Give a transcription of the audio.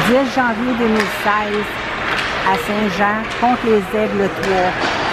10 janvier 2016 à Saint-Jean contre les Aigles 3.